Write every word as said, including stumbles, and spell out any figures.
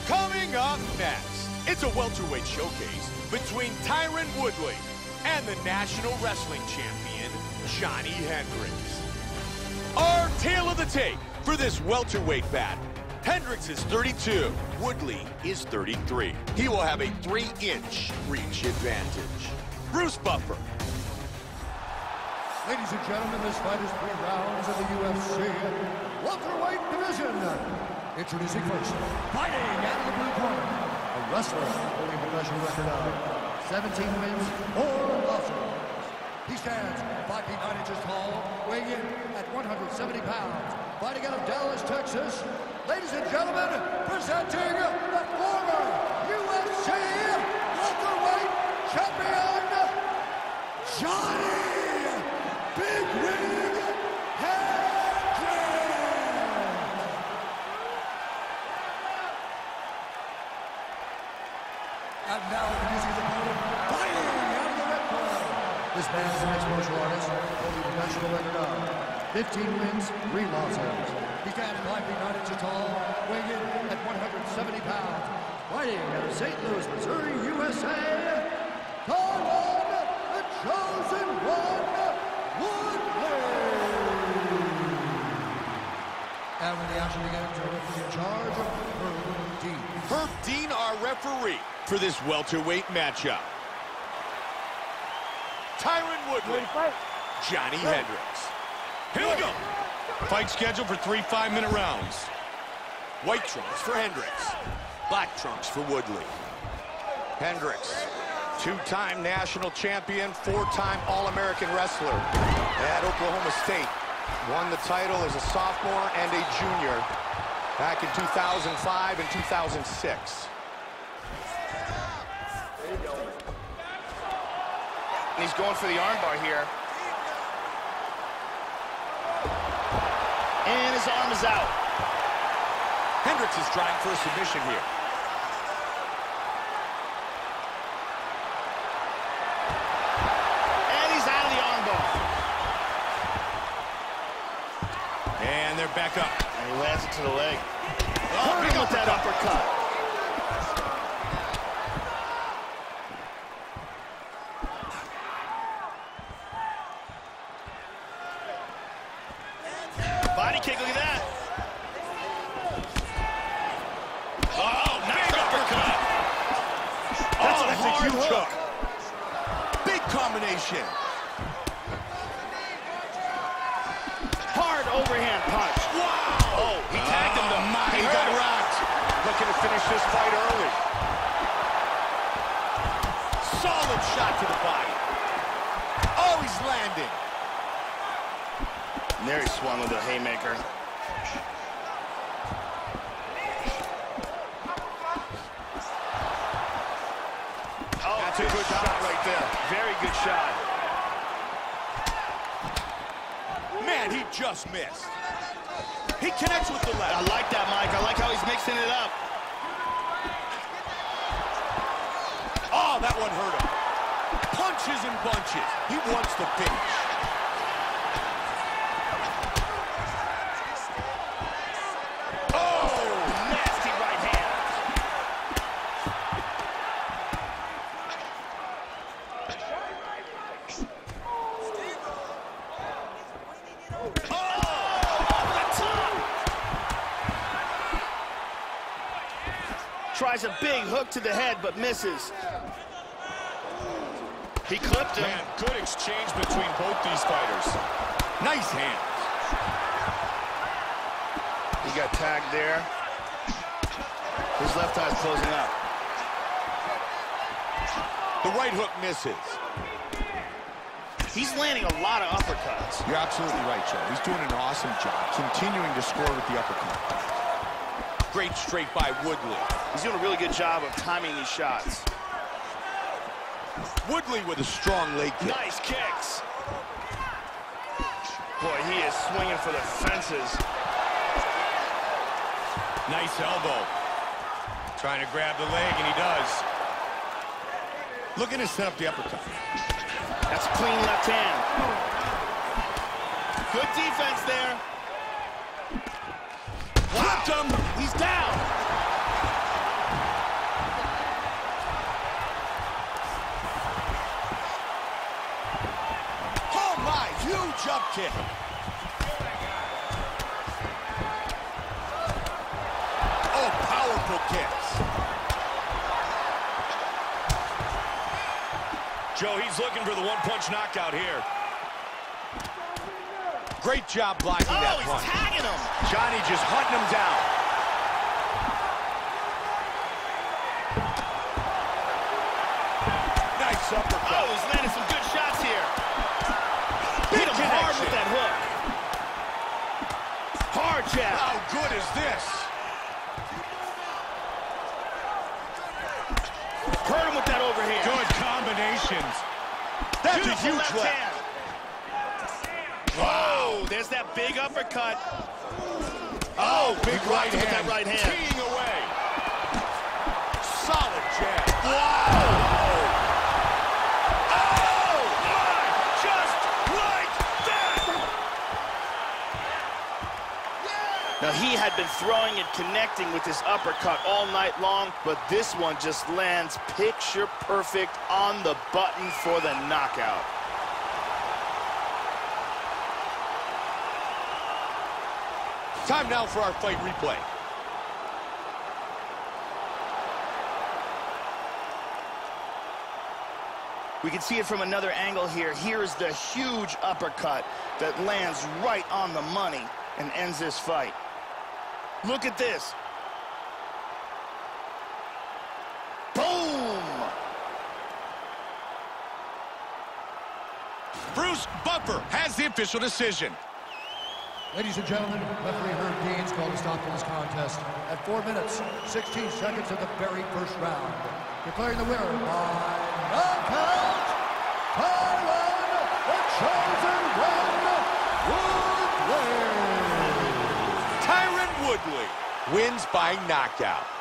Coming up next, it's a welterweight showcase between Tyron Woodley and the National Wrestling Champion, Johnny Hendricks. Our tale of the tape for this welterweight battle. Hendricks is thirty-two, Woodley is thirty-three. He will have a three-inch reach advantage. Bruce Buffer. Ladies and gentlemen, this fight is three rounds of the U F C welterweight division. Introducing first, fighting out of the blue corner, a wrestler holding a professional record of seventeen wins, four losses. He stands five feet nine inches tall, weighing in at one hundred seventy pounds. Fighting out of Dallas, Texas, ladies and gentlemen, presenting the former U F C welterweight champion, Johnny Big Rig Hendricks. And now introducing his opponent, fighting out of the red corner. This man is a mixed martial artist, holding a professional record of fifteen wins, three losses. He stands five feet nine inches tall, weighing in at one hundred seventy pounds. Fighting out of Saint Louis, Missouri, U S A, Tyron, the Chosen One, Woodley. And when the action begins, our referee in charge, Herb Dean. Herb Dean, our referee for this welterweight matchup. Tyron Woodley, Johnny Hendricks. Here we go. Fight scheduled for three five-minute rounds. White trunks for Hendricks. Black trunks for Woodley. Hendricks, two-time national champion, four-time All-American wrestler at Oklahoma State. Won the title as a sophomore and a junior back in two thousand five and two thousand six. And he's going for the armbar here. And his arm is out. Hendricks is trying for a submission here. And he's out of the armbar. And they're back up. And he lands it to the leg. Oh, big with that uppercut. Body kick, look at that. Oh, nice uppercut. That's, oh, that's a hard huge hook. hook. Big combination. Hard overhand punch. Wow. Oh, he tagged him. Oh, my, He he got hurt him. rocked. Looking to finish this fight early. Solid shot to the body. Oh, he's landing. And there he swung with a haymaker. Oh, that's a good shot right there. Very good shot. Man, he just missed. He connects with the left. I like that, Mike. I like how he's mixing it up. Oh, that one hurt him. Punches and bunches. He wants to finish. Oh, nasty right hand. Tries a big hook to the head, but misses. He clipped him. Man, good exchange between both these fighters. Nice hands. He got tagged there. His left eye's closing up. The right hook misses. He's landing a lot of uppercuts. You're absolutely right, Joe. He's doing an awesome job, continuing to score with the uppercut. Great straight by Woodley. He's doing a really good job of timing these shots. Woodley with a strong leg kick. Nice kicks. Boy, he is swinging for the fences. Nice elbow. Trying to grab the leg, and he does. Looking to set up the uppercut. That's a clean left hand. Good defense there. Wow. Flipped him. He's down. drop kick. Oh, powerful kicks. Joe, he's looking for the one-punch knockout here. Great job blocking oh, that he's punch. tagging him. Johnny just hunting him down. Nice uppercut. Oh, he's landing some good shots here. Big Hit him hard connection. with that hook. Hard jab. How good is this? Hurt him with that overhand. Good combinations. That's Beautiful a huge left left. hand. Oh, there's that big uppercut. Oh, big right with hand. that right hand. Teeing away. Solid jab. Wow. Oh, my, just like that. Now, he had been throwing and connecting with this uppercut all night long, but this one just lands picture perfect on the button for the knockout. Time now for our fight replay. We can see it from another angle here. Here's the huge uppercut that lands right on the money and ends this fight. Look at this. Boom! Bruce Buffer has the official decision. Ladies and gentlemen, referee Herb Dean's called a stop to this contest at four minutes, sixteen seconds of the very first round. Declaring the winner by knockout, Tyron, the Chosen One, Woodley. Tyron Woodley wins by knockout.